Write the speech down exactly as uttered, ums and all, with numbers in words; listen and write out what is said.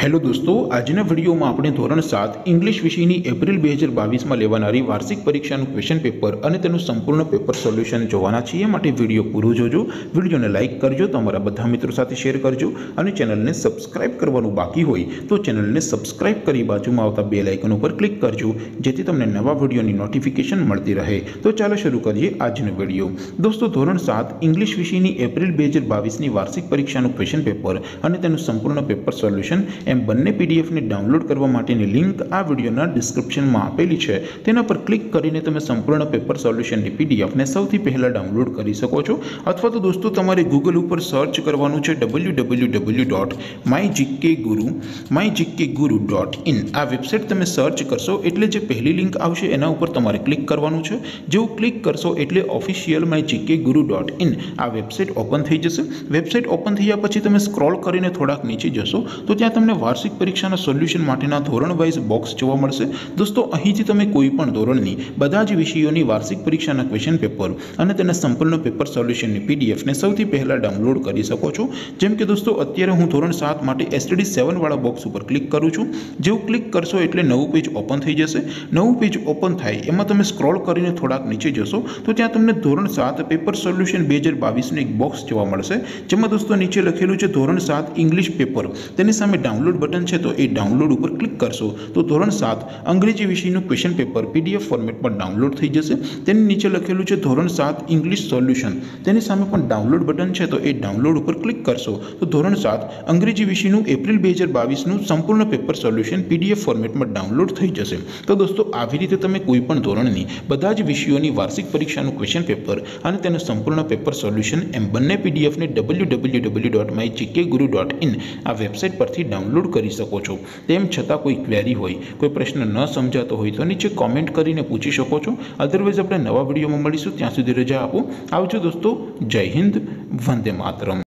Hello दोस्तों, આજના વિડીયોમાં આપણે ધોરણ સાત ઇંગ્લિશ વિષયની એપ્રિલ બે હજાર બાવીસમાં લેવાનારી વાર્ષિક પરીક્ષાનું ક્વેશ્ચન પેપર અને તેનું સંપૂર્ણ પેપર સોલ્યુશન જોવાના છીએ। માટે વિડીયો પૂરો જોજો, વિડીયોને લાઇક કરજો, તમારા બધા મિત્રો સાથે શેર કરજો અને ચેનલને સબસ્ક્રાઇબ કરવાનું બાકી હોય તો ચેનલને સબસ્ક્રાઇબ કરી બાજુમાં આવતા બેલ આઇકન ઉપર ક્લિક કરજો જેથી તમને નવા વિડીયોની નોટિફિકેશન મળતી રહે। તો ચાલો શરૂ કરીએ આજનો વિડીયો। દોસ્તો, ધોરણ સાત ઇંગ્લિશ વિષયની એપ્રિલ બે હજાર બાવીસની વાર્ષિક પરીક્ષાનું ક્વેશ્ચન પેપર અને તેનું સંપૂર્ણ પેપર સોલ્યુશન एम बने पीडीएफ ने डाउनलॉड करवा माटेनी लिंक आ वीडियोना डिस्क्रिप्शन में आपेली है। तेना पर क्लिक करीने तमे संपूर्ण पेपर सोल्यूशन की पीडीएफ ने सौथी पहला डाउनलॉड करी सको छो। अथवा तो दोस्तों तमारे गूगल पर सर्च करवानुं छे W W W dot my GK guru my GK guru dot in. आ वेबसाइट तमे सर्च करशो एटले जे पहली लिंक आवशे एना उपर तमारे क्लिक करवानुं छे। जेवुं क्लिक करशो एटले official my GK guru dot in आ वेबसाइट ओपन थई जशे। वेबसाइट ओपन थया पछी तमे स्क्रॉल करीने थोड़ाक नीचे जशो तो त्यां तमने वार्षिक परीक्षाना सोल्यूशन माटेना धोरण वाइज बॉक्स जोवा मळशे। दोस्तों, અહીંથી તમે કોઈ પણ ધોરણની બધા જ વિષયોની વાર્ષિક પરીક્ષાના ક્વેશ્ચન પેપર અને તેના સંપૂર્ણ પેપર સોલ્યુશનની પીડીએફ ને સૌથી પહેલા ડાઉનલોડ કરી શકો છો। જેમ કે દોસ્તો, અત્યારે હું ધોરણ સાત માટે એસટીડી સાત વાળા બોક્સ ઉપર ક્લિક કરું છું। જેવું ક્લિક કરશો એટલે નવું પેજ ઓપન થઈ જશે। નવું પેજ ઓપન થાય એમાં તમે સ્ક્રોલ કરીને થોડાક નીચે જશો તો ત્યાં તમને ધોરણ સાત પેપર સોલ્યુશન બે હજાર બાવીસનું એક બોક્સ જોવા મળશે, જેમાં દોસ્તો નીચે લખેલું છે ધોરણ સાત ઇંગ્લિશ પેપર। તેની સામે ડાઉનલોડ बटन है तो ये डाउनलॉड पर क्लिक करशो तो धोरण सात अंग्रेजी विषय क्वेश्चन पेपर पीडीएफ फॉर्मेट में डाउनलॉड थी जैसे। नीचे लखेलू है धोरण सात इंग्लिश सोल्यूशन, तेनी सामे पण डाउनलॉड बटन है तो ये डाउनलॉड पर क्लिक करशो तो धोरण सात अंग्रेजी विषय एप्रिल બે હજાર બાવીસનું संपूर्ण पेपर सोल्यूशन पीडीएफ फॉर्मेट में डाउनलॉड थी जैसे। तो दोस्तों, આવી રીતે તમે કોઈપણ ધોરણની બધા જ વિષયોની વાર્ષિક પરીક્ષાનું ક્વેશ્ચન પેપર અને તેનું સંપૂર્ણ પેપર સોલ્યુશન એમ બંને પીડીએફ ને W W W dot my GK guru dot in આ વેબસાઇટ પરથી ડાઉનલોડ કરી શકો છો। તેમ છતાં કોઈ ક્વેરી હોય, કોઈ પ્રશ્ન ન સમજાતો હોય તો નીચે કોમેન્ટ કરીને પૂછી શકો છો। અધરવાઇઝ આપણે નવા વિડીયોમાં મળીશું, ત્યાં સુધી રજા આપો। આવજો દોસ્તો, જય હિન્દ, વંદે માતરમ।